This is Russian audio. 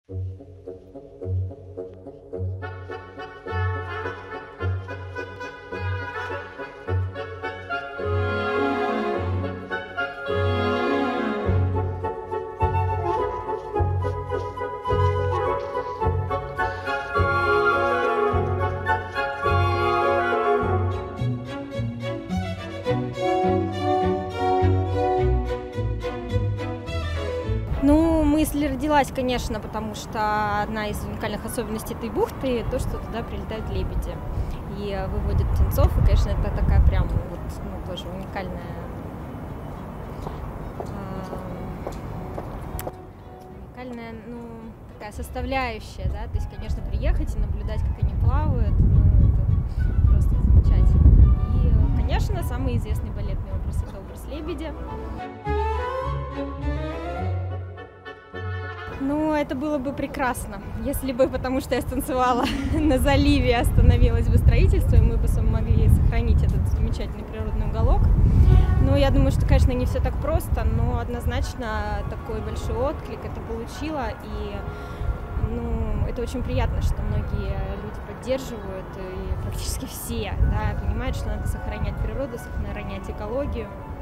Ну, мысль родилась, конечно, потому что одна из уникальных особенностей этой бухты — то, что туда прилетают лебеди и выводят птенцов. И, конечно, это такая прям вот, ну, тоже уникальная, ну, такая составляющая, да. То есть, конечно, приехать и наблюдать, как они плавают, ну, это просто замечательно. И, конечно, самый известный балетный образ — это образ лебедя. Ну, это было бы прекрасно, если бы, потому что я станцевала на заливе, остановилось бы строительство, и мы бы смогли сохранить этот замечательный природный уголок. Ну, я думаю, что, конечно, не все так просто, но однозначно такой большой отклик это получило, и, ну, это очень приятно, что многие люди поддерживают, и практически все, да, понимают, что надо сохранять природу, сохранять экологию.